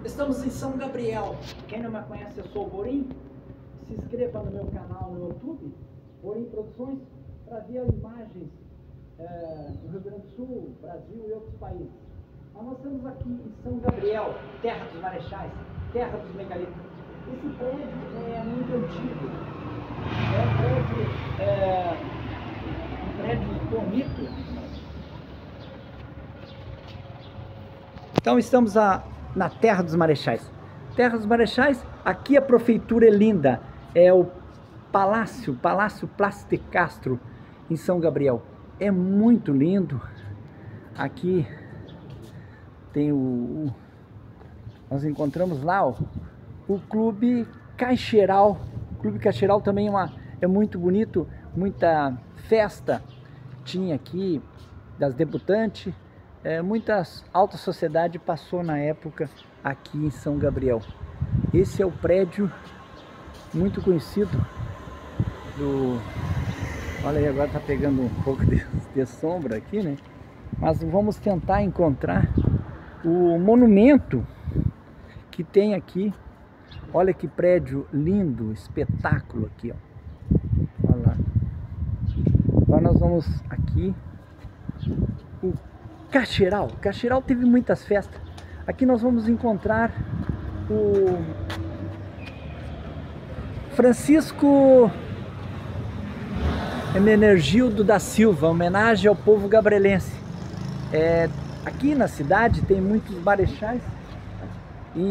Estamos em São Gabriel. Quem não me conhece, eu sou o Borim. Se inscreva no meu canal no YouTube, Borim Produções, para ver imagens do Rio Grande do Sul, Brasil e outros países. Nós estamos aqui em São Gabriel, terra dos marechais, terra dos megalitos. Esse prédio é muito antigo. É um prédio bonito. Então estamos na Terra dos Marechais. Terra dos Marechais, aqui a prefeitura é linda. É o Palácio Plácido de Castro, em São Gabriel. É muito lindo. Aqui tem nós encontramos lá o Clube Caixeiral. O Clube Caixeiral também é muito bonito, muita festa tinha aqui das debutantes. Muita alta sociedade passou na época aqui em São Gabriel. Esse é o prédio muito conhecido Olha aí, agora tá pegando um pouco de sombra aqui, né? Mas vamos tentar encontrar o monumento que tem aqui. Olha que prédio lindo, espetáculo aqui, ó. Olha lá. Agora nós vamos aqui. O Caixeiral. Caixeiral teve muitas festas. Aqui nós vamos encontrar o Francisco Hermenegildo da Silva, homenagem ao povo gabrielense. Aqui na cidade tem muitos marechais. Em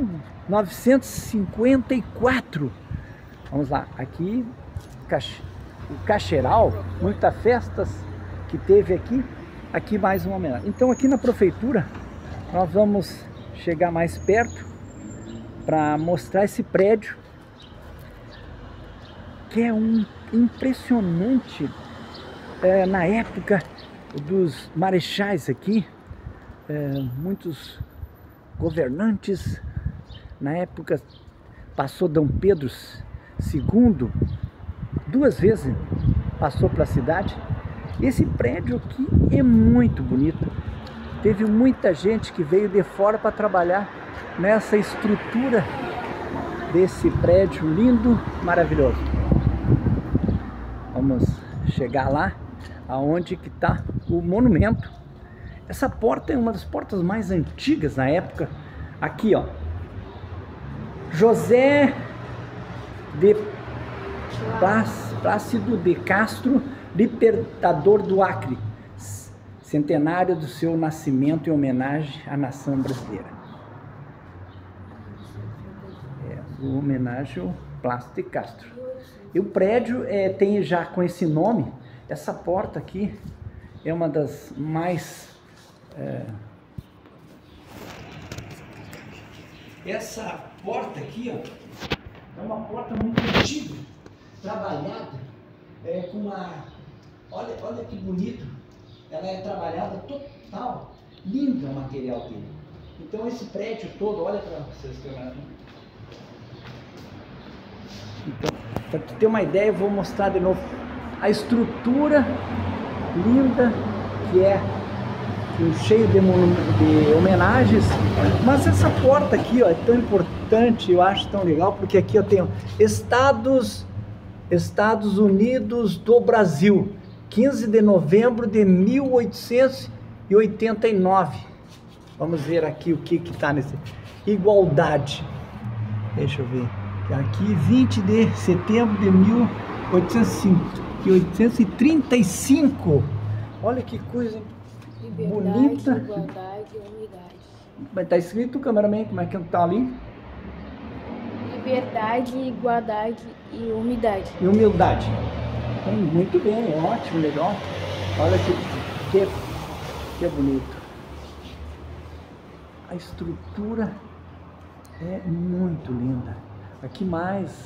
1954, vamos lá, aqui o Caixeiral, muitas festas que teve aqui. Aqui mais uma homenagem. Então aqui na prefeitura nós vamos chegar mais perto para mostrar esse prédio, que é impressionante. Na época dos marechais aqui, muitos governantes, na época passou Dom Pedro II, 2 vezes passou pela cidade. Esse prédio aqui é muito bonito. Teve muita gente que veio de fora para trabalhar nessa estrutura desse prédio lindo, maravilhoso. Vamos chegar lá, aonde que está o monumento. Essa porta é uma das portas mais antigas na época. Aqui, ó, José de Plácido de Castro, libertador do Acre, centenário do seu nascimento em homenagem à nação brasileira. Uma homenagem ao Plácido de Castro. E o prédio tem já com esse nome. Essa porta aqui é uma das mais... Essa porta aqui, ó, é uma porta muito antiga, trabalhada com uma... Olha que bonito. Ela é trabalhada total. Lindo o material dele. Então esse prédio todo, olha para vocês, câmera. Então, para ter uma ideia, eu vou mostrar de novo a estrutura linda que é, cheio de homenagens. Mas essa porta aqui, ó, é tão importante, eu acho tão legal, porque aqui eu tenho Estados Unidos do Brasil, 15 de novembro de 1889. Vamos ver aqui o que está nesse... Igualdade. Deixa eu ver. Aqui, 20 de setembro de 1835. Olha que coisa Liberdade, bonita. igualdade e unidade. Mas tá escrito, cameraman, como é que tá ali? Liberdade, igualdade e humildade. E humildade. Então, muito bem, ótimo, legal. Olha que bonito. A estrutura é muito linda. Aqui mais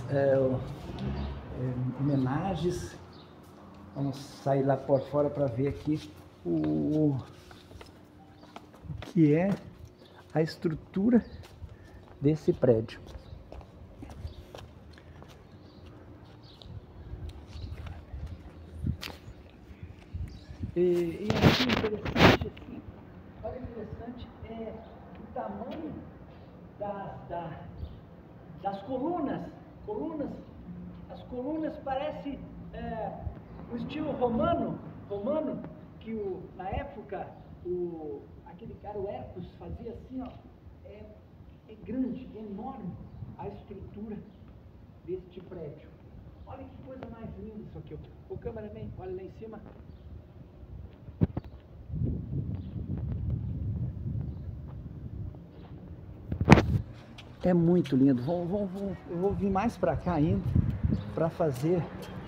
homenagens. Vamos sair lá por fora para ver aqui o que é a estrutura desse prédio. E aqui interessante, assim, olha que interessante, o tamanho das colunas. As colunas parecem o estilo romano, que na época aquele cara, o Hercules, fazia assim, ó, é grande, enorme a estrutura deste prédio. Olha que coisa mais linda isso aqui. O cameraman, olha lá em cima. É muito lindo. Eu vou vir mais para cá ainda para fazer.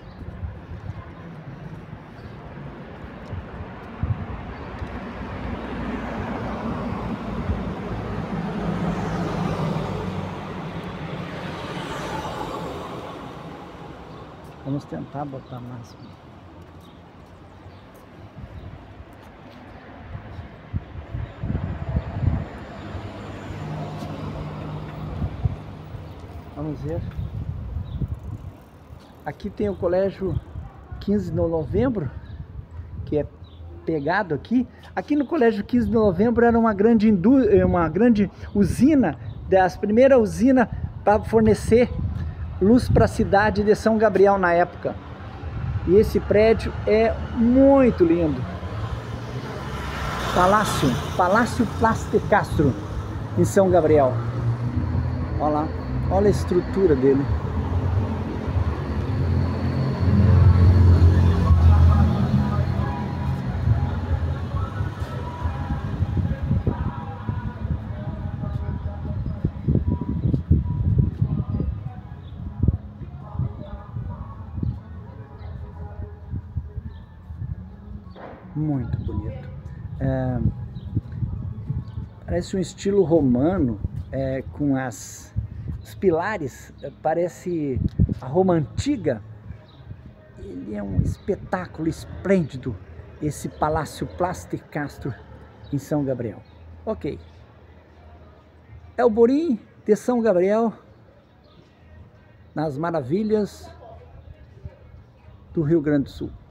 Vamos tentar botar máximo. Vamos ver. Aqui tem o colégio 15 de novembro, que é pegado aqui. Aqui no colégio 15 de novembro era uma grande usina, das primeiras usinas para fornecer luz para a cidade de São Gabriel na época. E esse prédio é muito lindo. Palácio Plasticastro, em São Gabriel. Olha lá, olha a estrutura dele. Muito bonito. Parece um estilo romano, com os pilares, parece a Roma antiga. Ele é um espetáculo esplêndido, esse Palácio Plasticastro em São Gabriel. Ok. É o Borim de São Gabriel, nas maravilhas do Rio Grande do Sul.